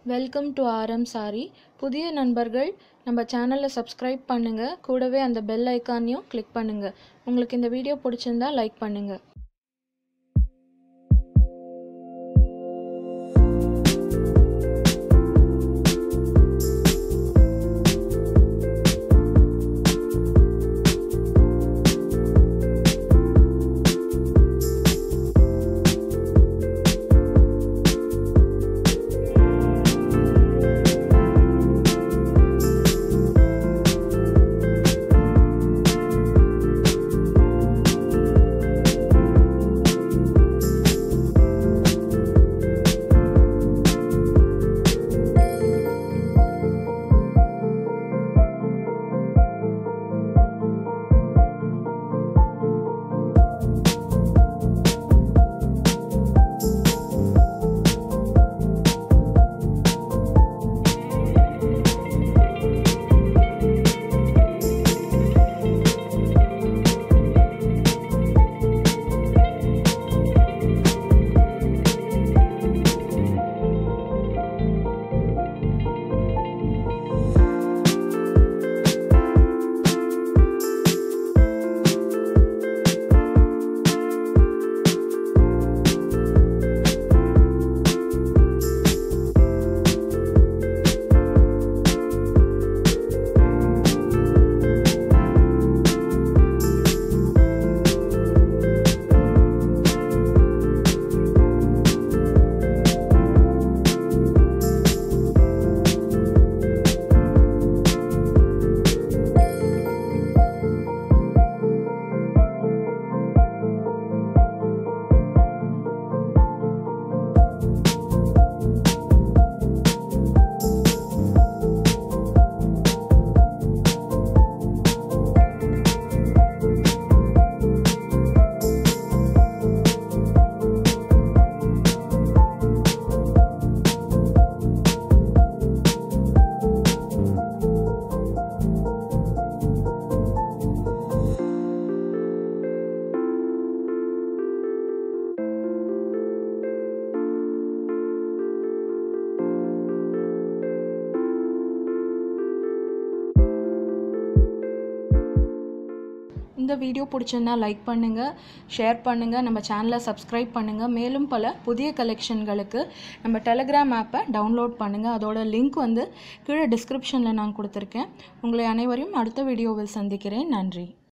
Welcome to Saree. புதிய நண்பர்கள் நம்ம சேனலை சப்ஸ்கிரைப் பண்ணுங்க, கூடவே அந்த பெல் ஐகானையும் கிளிக் பண்ணுங்க. உங்களுக்கு இந்த வீடியோ பிடிச்சிருந்தா லைக் பண்ணுங்க. இந்த வீடியோ பிடிச்சிருந்தா லைக் பண்ணுங்க, ஷேர் பண்ணுங்க, நம்ம சேனலை சப்ஸ்கிரைப் பண்ணுங்க. மேலும் பல புதிய கலெக்ஷன்களுக்கு நம்ம டெலிகிராம் ஆப்பை டவுன்லோட் பண்ணுங்க. அதோட லிங்க் கீழே டிஸ்கிரிப்ஷனில் நான் கொடுத்துருக்கேன். உங்களை அனைவரையும் அடுத்த வீடியோவில் சந்திக்கிறேன். நன்றி.